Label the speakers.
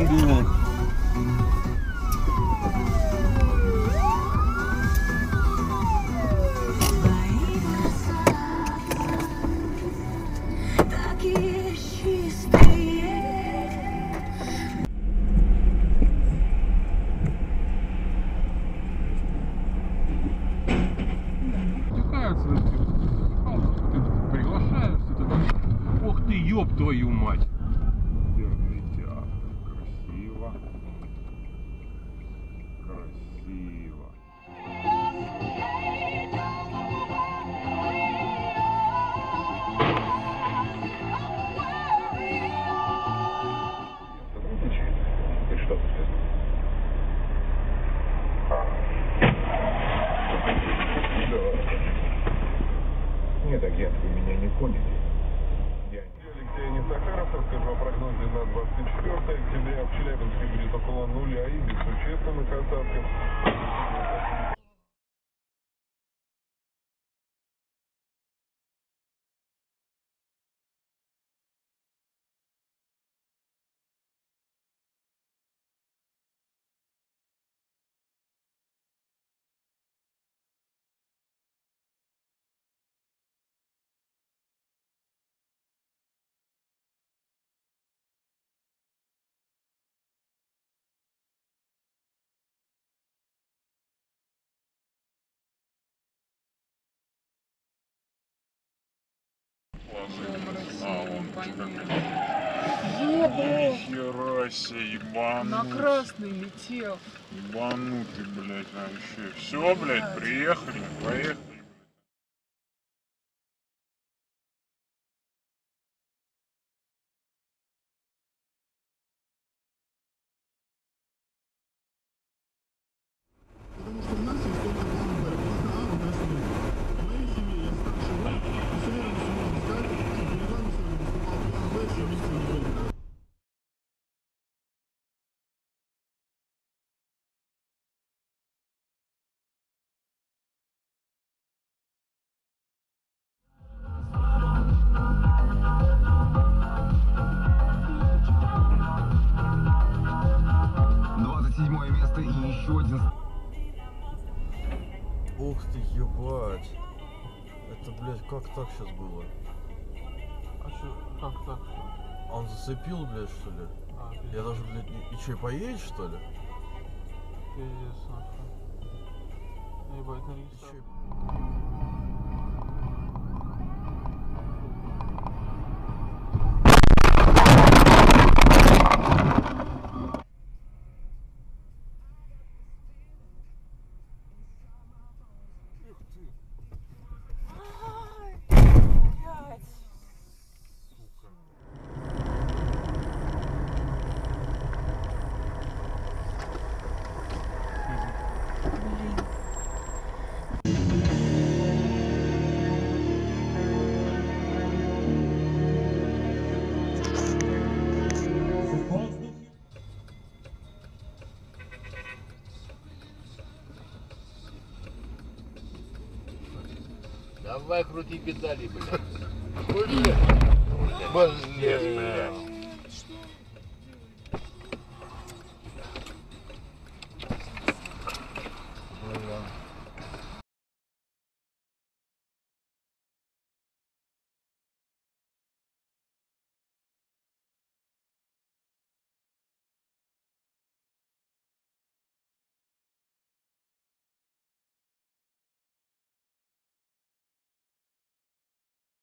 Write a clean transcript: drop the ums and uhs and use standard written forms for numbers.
Speaker 1: блядь.
Speaker 2: Ох ты, ёб твою мать! Театр. Красиво. Красиво.
Speaker 3: И что ты? Нет, агент, вы меня не поняли. Я Алексей Несахаров, расскажу о прогнозе на 24 октября. В Челябинске будет около нуля и без существенных осадков.
Speaker 2: Нихера себе, ебанут.
Speaker 4: На красный летел.
Speaker 2: Ебанутый, блядь, вообще. Все, блядь, приехали, поехали.
Speaker 1: Место и еще один.
Speaker 5: Ух ты, ебать. Это, блядь, как так сейчас было?
Speaker 4: А что, как так?
Speaker 5: Он зацепил, блядь, что ли?
Speaker 4: А,
Speaker 5: Я даже, блядь, и че, поедешь, что ли?
Speaker 4: пиздец, нахуй. Ебать, на
Speaker 5: И
Speaker 4: рейсах.
Speaker 5: че?
Speaker 6: Давай крути педали, блядь.
Speaker 5: Блядь.